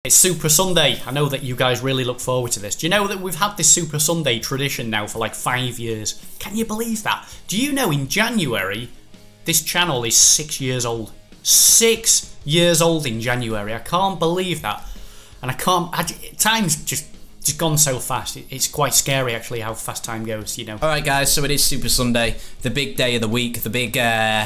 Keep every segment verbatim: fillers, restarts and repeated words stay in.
It's Super Sunday. I know that you guys really look forward to this. Do you know that we've had this Super Sunday tradition now for like five years? Can you believe that? Do you know in January, this channel is six years old? Six years old in January. I can't believe that. And I can't... I, time's just... just gone so fast. It's quite scary actually how fast time goes, you know. Alright guys, so it is Super Sunday, the big day of the week, the big uh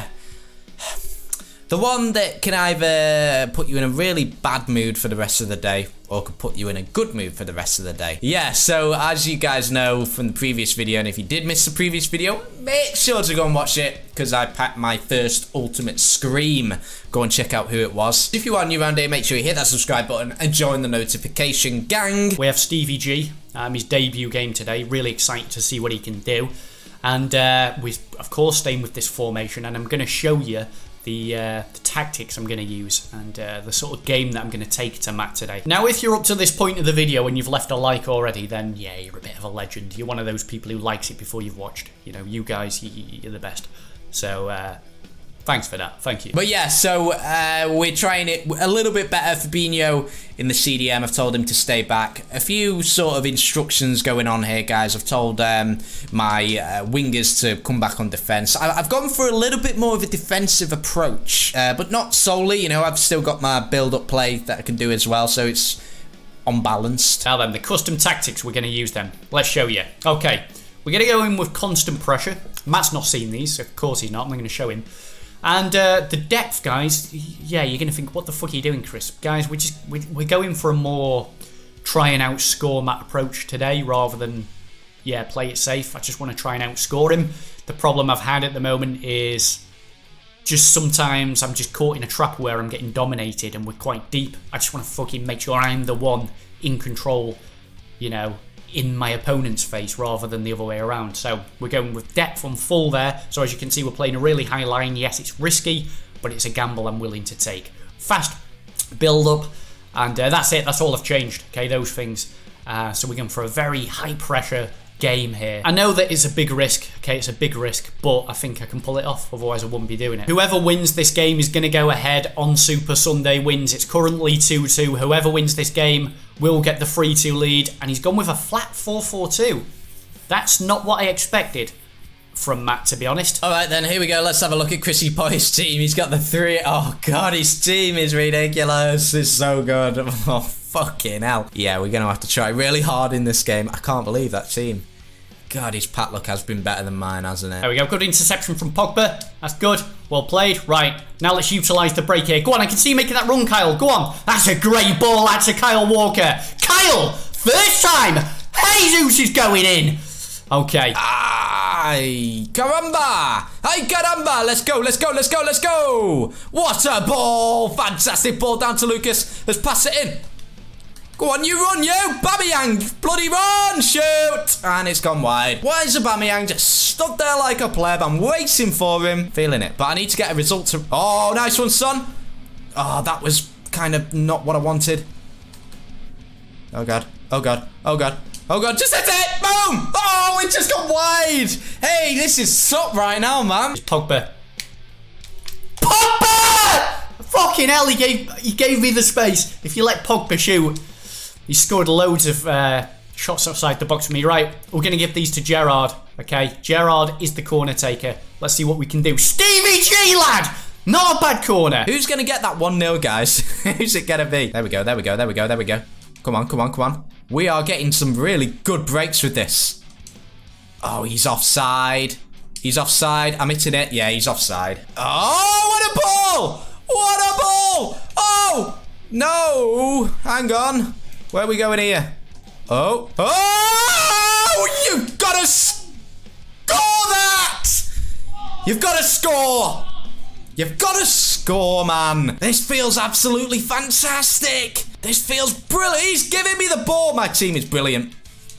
the one that can either put you in a really bad mood for the rest of the day or could put you in a good mood for the rest of the day. Yeah, so as you guys know from the previous video, and if you did miss the previous video, make sure to go and watch it because I packed my first Ultimate Scream. Go and check out who it was. If you are new around here, make sure you hit that subscribe button and join the notification gang. We have Stevie G, um, his debut game today. Really excited to see what he can do. And uh, we're, of course, staying with this formation, and I'm going to show you the, uh, the tactics I'm going to use and uh, the sort of game that I'm going to take to Matt today. Now, if you're up to this point of the video and you've left a like already, then yeah, you're a bit of a legend. You're one of those people who likes it before you've watched. You know, you guys, you're the best. So, uh, thanks for that. Thank you. But yeah, so uh, we're trying it a little bit better. Fabinho in the C D M. I've told him to stay back. A few sort of instructions going on here, guys. I've told um, my uh, wingers to come back on defense. I I've gone for a little bit more of a defensive approach, uh, but not solely. You know, I've still got my build-up play that I can do as well, so it's unbalanced. Now then, the custom tactics, we're going to use them. Let's show you. Okay, we're going to go in with constant pressure. Matt's not seen these, of course he's not. I'm going to show him. And uh, the depth, guys, yeah, you're going to think, what the fuck are you doing, Chris? Guys, we're just we're going for a more try and outscore Matt approach today rather than, yeah, play it safe. I just want to try and outscore him. The problem I've had at the moment is just sometimes I'm just caught in a trap where I'm getting dominated and we're quite deep. I just want to fucking make sure I'm the one in control, you know, in my opponent's face rather than the other way around. So we're going with depth on full there. So as you can see, we're playing a really high line. Yes, it's risky, but it's a gamble I'm willing to take. Fast build up, and uh, that's it. That's all I've changed. Okay, those things. Uh, so we're going for a very high pressure game here. I know that it's a big risk. Okay, it's a big risk, but I think I can pull it off. Otherwise, I wouldn't be doing it. Whoever wins this game is going to go ahead on Super Sunday wins. It's currently two two. Whoever wins this game will get the three two lead, and he's gone with a flat four four two. That's not what I expected from Matt, to be honest. All right, then, here we go. Let's have a look at Chrissy Boy's team. He's got the three. Oh, God, his team is ridiculous. It's so good. Oh, fucking hell. Yeah, we're going to have to try really hard in this game. I can't believe that team. God, his pat luck has been better than mine, hasn't it? There we go. Good interception from Pogba. That's good. Well played. Right. Now let's utilise the break here. Go on. I can see you making that run, Kyle. Go on. That's a great ball. That's a Kyle Walker. Kyle! First time! Jesus is going in. Okay. Ay, caramba! Ay, caramba! Let's go, let's go, let's go, let's go! What a ball! Fantastic ball down to Lucas. Let's pass it in. Go on, you run, you! Aubameyang! Bloody run! Shoot! And it's gone wide. Why is Aubameyang just stood there like a pleb? I'm waiting for him. Feeling it. But I need to get a result to... Oh, nice one, son! Oh, that was kind of not what I wanted. Oh, God. Oh, God. Oh, God. Oh, God. Just hit it! Boom! Oh, it just got wide! Hey, this is sup right now, man. It's Pogba. Pogba! Fucking hell, he gave, he gave me the space. If you let Pogba shoot... He scored loads of uh, shots outside the box for me. Right, we're going to give these to Gerrard. Okay, Gerrard is the corner taker. Let's see what we can do. Stevie G, lad! Not a bad corner. Who's going to get that one nil, guys? Who's it going to be? There we go, there we go, there we go, there we go. Come on, come on, come on. We are getting some really good breaks with this. Oh, he's offside. He's offside. I'm hitting it. Yeah, he's offside. Oh, what a ball! What a ball! Oh! No! Hang on. Where are we going here? Oh. Oh! You've got to score that! You've got to score! You've got to score, man. This feels absolutely fantastic. This feels brilliant. He's giving me the ball. My team is brilliant.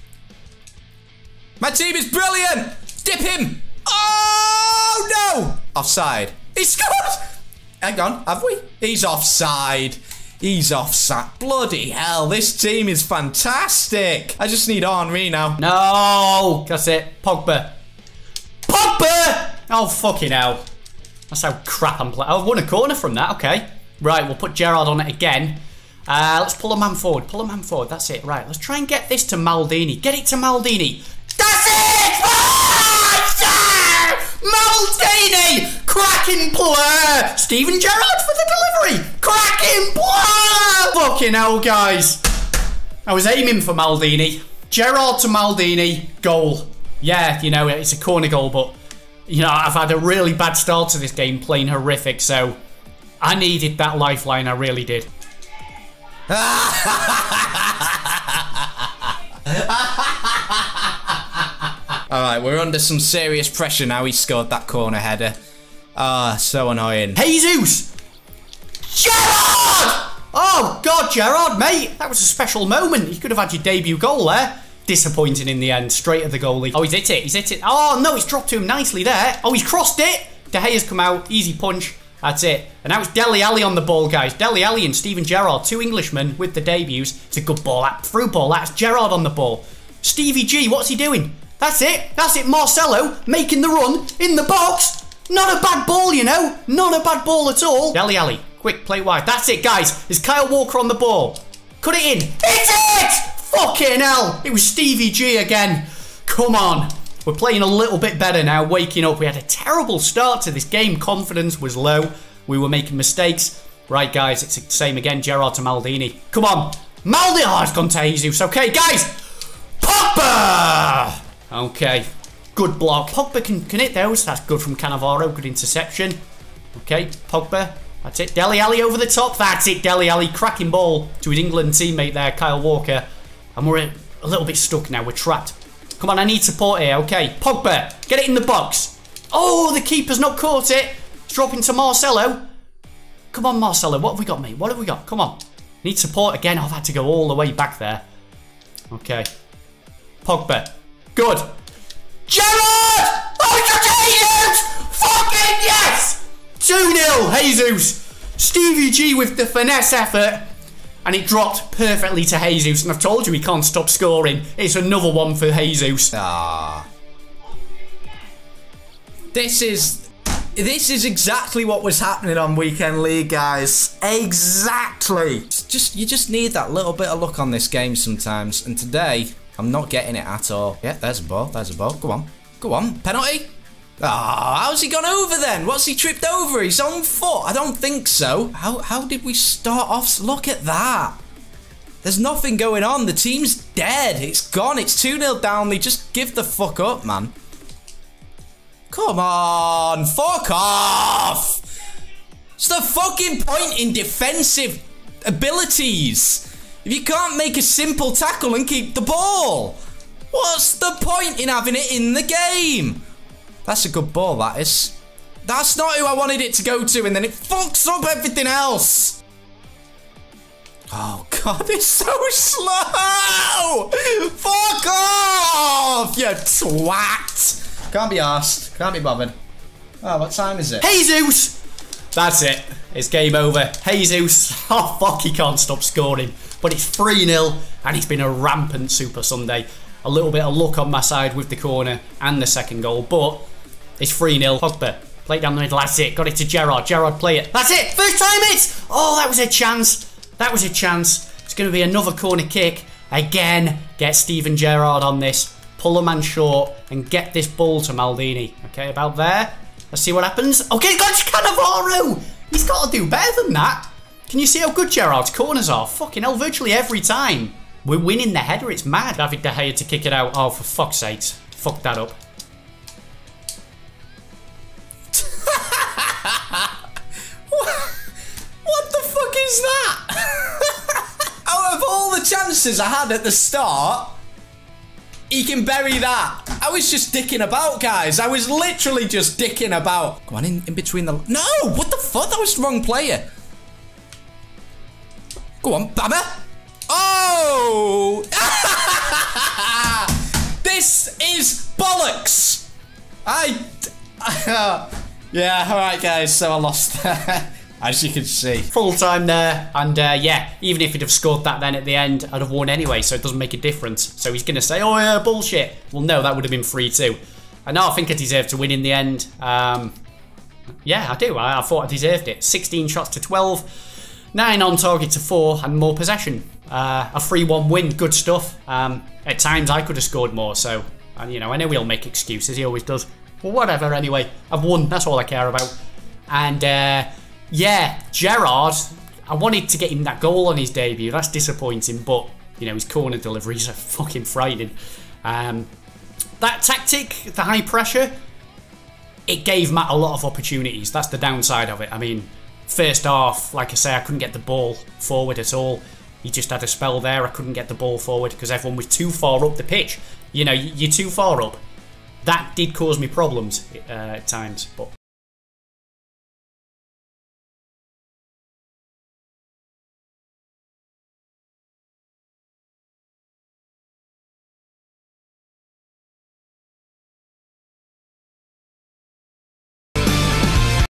My team is brilliant. Dip him. Oh, no. Offside. He scored. Hang on. Have we? He's offside. He's offside. Bloody hell, this team is fantastic. I just need Henry now. No, that's it. Pogba. Pogba! Oh, fucking hell. That's how crap I'm playing. I've won a corner from that, okay. Right, we'll put Gerrard on it again. Uh, let's pull a man forward. Pull a man forward. That's it. Right. Let's try and get this to Maldini. Get it to Maldini. That's it! Oh, Maldini! Cracking play! Steven Gerrard for the delivery! Cracking play! Fucking hell, guys. I was aiming for Maldini. Gerrard to Maldini. Goal. Yeah, you know, it's a corner goal, but, you know, I've had a really bad start to this game, playing horrific, so I needed that lifeline. I really did. Alright, we're under some serious pressure now. He scored that corner header. Ah, oh, so annoying. Jesus! Gerrard! Oh, God, Gerrard, mate. That was a special moment. You could have had your debut goal there. Disappointing in the end. Straight at the goalie. Oh, he's hit it. He's hit it. Oh, no, he's dropped to him nicely there. Oh, he's crossed it. De Gea's come out. Easy punch. That's it. And now it's Dele Alli on the ball, guys. Dele Alli and Steven Gerrard, two Englishmen with the debuts. It's a good ball. That through ball. That's Gerrard on the ball. Stevie G, what's he doing? That's it. That's it. Marcelo making the run in the box. Not a bad ball, you know. Not a bad ball at all. Dele Alli. Quick, play wide. That's it, guys. There's Kyle Walker on the ball. Cut it in. Hit it! Fucking hell. It was Stevie G again. Come on. We're playing a little bit better now, waking up. We had a terrible start to this game. Confidence was low. We were making mistakes. Right, guys, it's the same again. Gerrard to Maldini. Come on. Maldini. Oh, it's gone to Jesus. Okay, guys. Pogba. Okay. Good block. Pogba can, can hit those. That's good from Cannavaro. Good interception. Okay, Pogba. That's it. Dele Alli over the top. That's it. Dele Alli cracking ball to his England teammate there, Kyle Walker. And we're a little bit stuck now. We're trapped. Come on, I need support here. Okay, Pogba. Get it in the box. Oh, the keeper's not caught it. It's dropping to Marcelo. Come on, Marcelo. What have we got, mate? What have we got? Come on. Need support again. I've had to go all the way back there. Okay. Pogba. Good. Gerrard! Oh, it's got Jesus! Fucking yes! two nil, Jesus. Stevie G with the finesse effort. And it dropped perfectly to Jesus. And I've told you he can't stop scoring. It's another one for Jesus. Ah. This is... This is exactly what was happening on Weekend League, guys. Exactly. It's just you just need that little bit of luck on this game sometimes. And today, I'm not getting it at all. Yeah, there's a ball. There's a ball. Go on. Go on. Penalty. Ah, oh, how's he gone over then? What's he tripped over? His own foot? I don't think so. How, how did we start off? Look at that. There's nothing going on. The team's dead. It's gone. It's two nil down. They just give the fuck up, man. Come on. Fuck off. It's the fucking point in defensive abilities. If you can't make a simple tackle and keep the ball, what's the point in having it in the game? That's a good ball, that is. That's not who I wanted it to go to, and then it fucks up everything else. Oh, God, it's so slow. Fuck off, you twat. Can't be arsed. Can't be bothered. Oh, what time is it? Jesus! That's it. It's game over. Jesus. Oh, fuck, he can't stop scoring. But it's three nil, and it's been a rampant Super Sunday. A little bit of luck on my side with the corner and the second goal, but it's three nil. Pogba, play it down the middle. That's it. Got it to Gerrard. Gerrard, play it. That's it. First time it's... Oh, that was a chance. That was a chance. It's going to be another corner kick. Again, get Steven Gerrard on this. Pull a man short and get this ball to Maldini. Okay, about there. Let's see what happens. Okay, got to Cannavaro. He's got to do better than that. Can you see how good Gerrard's corners are? Fucking hell, virtually every time. We're winning the header. It's mad. David De Gea to kick it out. Oh, for fuck's sakes. Fuck that up. What the fuck is that? Out of all the chances I had at the start, he can bury that. I was just dicking about, guys. I was literally just dicking about. Go on, in, in between the... No! What the fuck? That was the wrong player. Go on, Bama. Oh! This is bollocks. I... Uh, yeah, alright, guys. So I lost as you can see. Full time there. And uh, yeah, even if he'd have scored that then at the end, I'd have won anyway, so it doesn't make a difference. So he's going to say, oh yeah, bullshit. Well, no, that would have been three two. And now I think I deserve to win in the end. Um, yeah, I do. I, I thought I deserved it. sixteen shots to twelve. Nine on target to four and more possession. Uh, a three one win, good stuff. Um, at times I could have scored more, so, and you know, I know he'll make excuses, he always does. Well, whatever, anyway, I've won, that's all I care about. And, uh, yeah, Gerrard, I wanted to get him that goal on his debut, that's disappointing, but, you know, his corner deliveries are fucking frightening. Um, that tactic, the high pressure, it gave Matt a lot of opportunities, that's the downside of it. I mean, first half, like I say, I couldn't get the ball forward at all. He just had a spell there, I couldn't get the ball forward because everyone was too far up the pitch. You know, you're too far up. That did cause me problems uh, at times, but